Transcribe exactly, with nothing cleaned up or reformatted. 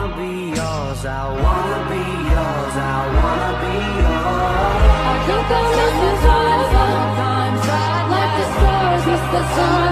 wanna be yours, I wanna be yours, I wanna be yours. I think I'm in the like the stars, miss the sun.